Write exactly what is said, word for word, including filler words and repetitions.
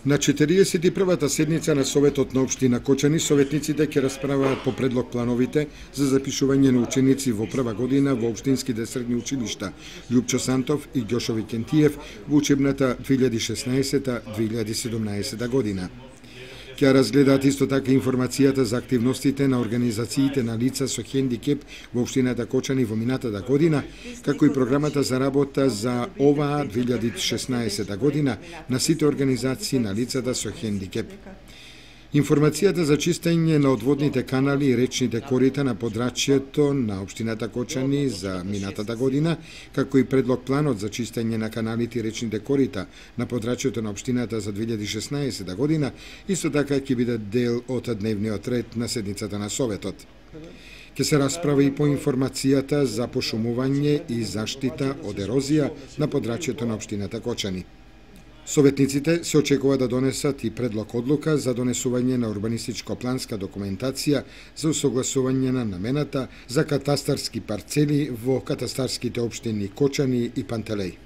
На четириесет и првата седница на Советот на општина Кочани, советниците ќе расправаат по предлог плановите за запишување на ученици во прва година во општинските средни училишта Љупчо Сантов и Ѓошови Кентиев во учебната две илјади и шеснаесета - две илјади и седумнаесета година. Ќе разгледаат исто така информацијата за активностите на организациите на лица со хендикеп во општината Кочани во минатата година, како и програмата за работа за оваа две илјади и шеснаесета година на сите организации на лицата со хендикеп. Информацијата за чистење на одводните канали и речните корита на подрачјето на општината Кочани за минатата година, како и предлог планот за чистење на каналите и речните корита на подрачјето на општината за две илјади и шеснаесета година, исто така ќе биде дел од дневниот ред на седницата на Советот. Ќе се расправи и по информацијата за пошумување и заштита од ерозија на подрачјето на општината Кочани. Советниците се очекува да донесат и предлог одлука за донесување на урбанистичко-планска документација за усогласување на намената за катастарски парцели во катастарските општини Кочани и Пантелеј.